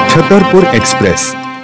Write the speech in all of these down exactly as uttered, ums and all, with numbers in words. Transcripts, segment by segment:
Chhatarpur express.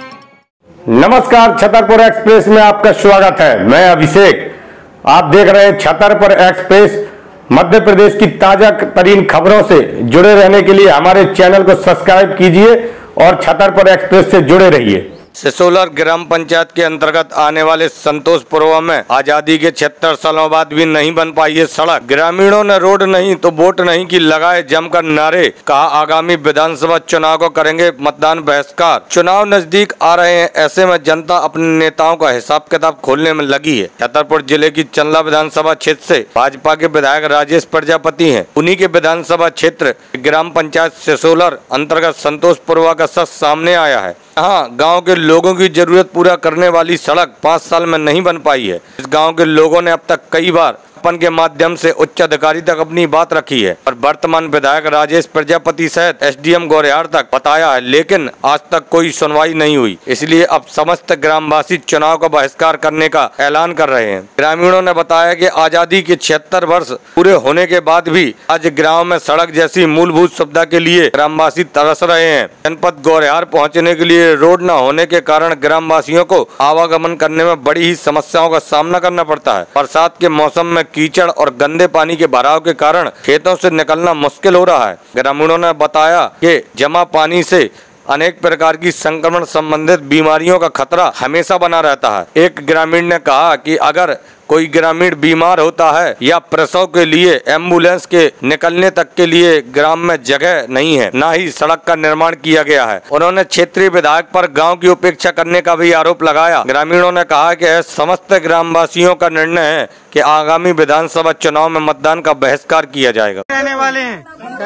नमस्कार, Chhatarpur express में आपका स्वागत है। मैं अभिषेक। आप देख रहे हैं छतरपुर एक्सप्रेस। मध्य प्रदेश की ताजा तरीन खबरों से जुड़े रहने के लिए हमारे चैनल को सब्सक्राइब कीजिए और छतरपुर एक्सप्रेस से जुड़े रहिए। सिसोलर ग्राम पंचायत के अंतर्गत आने वाले संतोषपुरवा में आजादी के छिहत्तर सालों बाद भी नहीं बन पाई है सड़क। ग्रामीणों ने रोड नहीं तो वोट नहीं की लगाए जमकर नारे। कहा आगामी विधानसभा चुनाव को करेंगे मतदान बहिष्कार। चुनाव नजदीक आ रहे हैं, ऐसे में जनता अपने नेताओं का हिसाब किताब खोलने में लगी है। छतरपुर जिले की चंदला विधानसभा क्षेत्र से भाजपा के विधायक राजेश प्रजापति हैं। उन्हीं के विधानसभा क्षेत्र ग्राम पंचायत सिसोलर अंतर्गत संतोषपुरवा का शख्स सामने आया है। यहाँ गांव के लोगों की जरूरत पूरा करने वाली सड़क पाँच साल में नहीं बन पाई है। इस गांव के लोगों ने अब तक कई बार अपन के माध्यम से उच्च अधिकारी तक अपनी बात रखी है और वर्तमान विधायक राजेश प्रजापति सहित एसडीएम गौरिहार तक बताया है, लेकिन आज तक कोई सुनवाई नहीं हुई। इसलिए अब समस्त ग्रामवासी चुनाव का बहिष्कार करने का ऐलान कर रहे हैं। ग्रामीणों ने बताया कि आजादी के छिहत्तर वर्ष पूरे होने के बाद भी आज गाँव में सड़क जैसी मूलभूत सुविधा के लिए ग्रामवासी तरस रहे हैं। जनपद गौरिहार पहुँचने के लिए रोड न होने के कारण ग्रामवासियों को आवागमन करने में बड़ी ही समस्याओं का सामना करना पड़ता है। बरसात के मौसम में कीचड़ और गंदे पानी के भराव के कारण खेतों से निकलना मुश्किल हो रहा है। ग्रामीणों ने बताया कि जमा पानी से अनेक प्रकार की संक्रमण संबंधित बीमारियों का खतरा हमेशा बना रहता है। एक ग्रामीण ने कहा कि अगर कोई ग्रामीण बीमार होता है या प्रसव के लिए एम्बुलेंस के निकलने तक के लिए ग्राम में जगह नहीं है, ना ही सड़क का निर्माण किया गया है। उन्होंने क्षेत्रीय विधायक पर गांव की उपेक्षा करने का भी आरोप लगाया। ग्रामीणों ने कहा कि समस्त ग्रामवासियों का निर्णय है कि आगामी विधानसभा चुनाव में मतदान का बहिष्कार किया जाएगा। रहने वाले हैं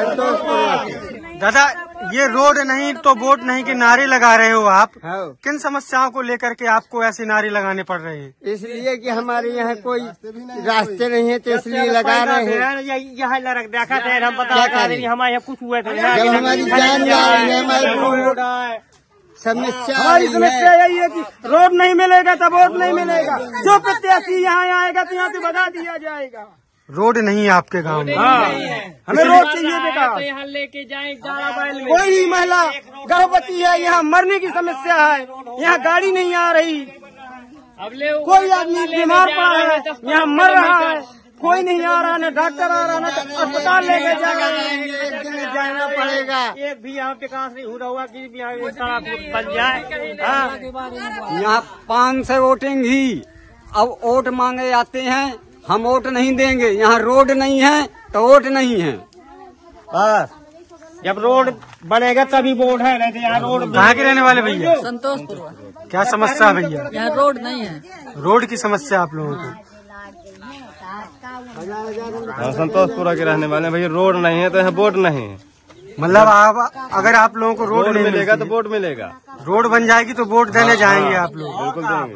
दादा, ये रोड नहीं तो वोट नहीं के नारे लगा रहे हो आप। किन समस्याओं को लेकर के आपको ऐसे नारे लगाने पड़ रहे हैं? इसलिए कि हमारे यहाँ कोई रास्ते नहीं है तो इसलिए लगा रहे हैं। यहाँ लड़क देखा थे, हम बता रहे हमारे यहाँ कुछ हुआ था। जब हमारी जान जा रही है, हमारी समस्या हमारी समस्या यही है कि रोड नहीं मिलेगा तो वोट नहीं मिलेगा। जो प्रत्याशी यहाँ आएगा तो यहाँ से बता दिया जाएगा। रोड नहीं है आपके गांव में? हाँ, हमें रोड चाहिए बेटा। तो यहाँ लेके जाए कोई भी महिला गर्भवती है, यहाँ मरने की समस्या है, यहाँ गाड़ी नहीं आ रही। अब ले कोई आदमी बीमार पड़ा है, यहाँ मर रहा है, कोई नहीं आ रहा, न डॉक्टर आ रहा, न अस्पताल लेके जाना पड़ेगा। एक भी यहाँ विकास नहीं हो रहा हुआ कि सड़क बन जाए। यहाँ पाँच सौ वोटिंग ही अब वोट मांगे जाते हैं, हम वोट नहीं देंगे। यहाँ रोड नहीं है तो वोट नहीं है। बस जब रोड बनेगा तभी वोट है, नहीं तो यहाँ रोड। कहाँ के रहने वाले भैया? संतोषपुर। क्या समस्या है भैया? यहाँ रोड नहीं है। रोड की समस्या आप लोगों को? संतोषपुरा के रहने वाले भैया, रोड नहीं है तो यहाँ वोट नहीं है। मतलब आप अगर आप लोगों को रोड नहीं मिलेगा तो वोट मिलेगा। रोड बन जाएगी तो वोट देने जाएंगे आप लोग? बिल्कुल देंगे।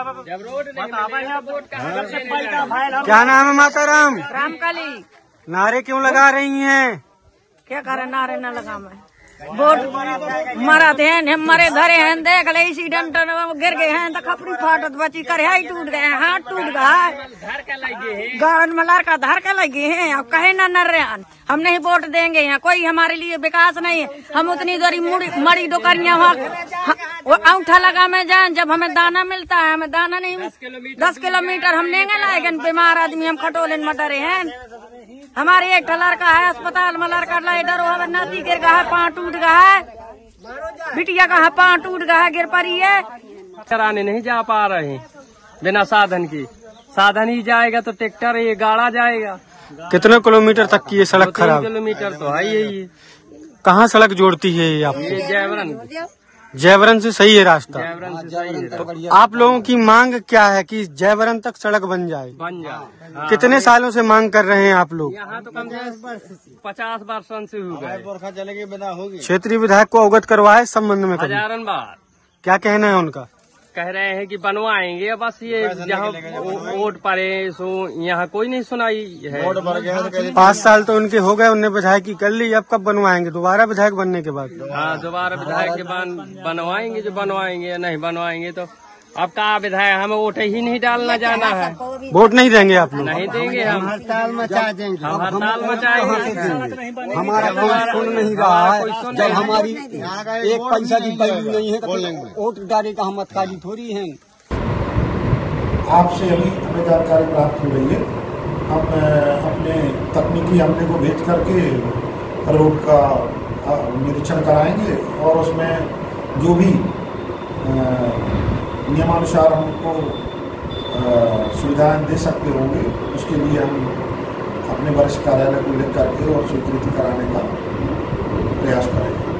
क्या नाम है माता राम? रामकाली। नारे क्यों लगा रही हैं? क्या करे नारे न लगा मैं वोट मरा थे, हम मरे धरे हैं, देख ले एक्सीडेंट गिर गए हैं तो खपड़ी फाटत बची कर टूट गए हैं, हाथ टूट गया, गार्डन में लड़का धर के लगे हैं। अब कहे न नर रहे हम नहीं वोट देंगे। यहाँ कोई हमारे लिए विकास नहीं है। हम उतनी देरी मड़ी डोकरिया वहाँ अंगूठा लगा में जाए, जब हमें दाना मिलता है हमें दाना नहीं। दस किलोमीटर हम लेंगे लाएगा, बीमार आदमी हम खटोले में डरे हैं। हमारे एक लड़का है अस्पताल में, लड़का डरो हमारे नाती गिर गया है, पाँव टूट गया है, बिटिया का पाँव टूट गया है, गिर पड़ी है। कराने नहीं जा पा रहे बिना साधन की। साधन ही जाएगा तो ट्रैक्टर ये गाड़ा जाएगा। कितने किलोमीटर तक की ये सड़क खराब? किलोमीटर तो है यही। कहाँ सड़क जोड़ती है ये आपको? जयवरन। जयवरन से सही है रास्ता? जयवरन से सही है। तो आप लोगों की मांग क्या है कि जयवरन तक सड़क बन जाए? बन जाए। कितने सालों से मांग कर रहे हैं आप लोग? यहाँ तो कम से पचास वर्षों से हो गए। क्षेत्रीय विधायक को अवगत करवाए इस संबंध में? हजारन बार। क्या कहना है उनका? कह रहे हैं कि बनवाएंगे, बस ये जहाँ वोट पड़े सो यहाँ कोई नहीं सुनाई है। पाँच साल तो उनके हो गए, उनने विधायक की कर ली, अब कब बनवाएंगे? दोबारा विधायक बनने के बाद? हाँ, दोबारा विधायक के बाद बनवाएंगे। जो बनवाएंगे, नहीं बनवाएंगे तो अब कहा विधायक हमें वोट ही नहीं डालना जाना है। वोट नहीं देंगे आप लोग? नहीं देंगे हम हड़ताल मचा देंगे। हम हड़ताल मचाएंगे। हमारा कोई सुन नहीं रहा है। जब हमारी एक पैसा की वैल्यू नहीं है तो वोट डाले का हम मतकारी थोड़ी है। आपसे अभी हमें जानकारी प्राप्त हो रही है। हम अपने तकनीकी अमले को भेज करके रोड का निरीक्षण कराएंगे और उसमें जो भी नियमानुसार हमको सुविधाएं दे सकते होंगे उसके लिए हम अपने वरिष्ठ कार्यालय को लेकर करके और स्वीकृति कराने का प्रयास करेंगे।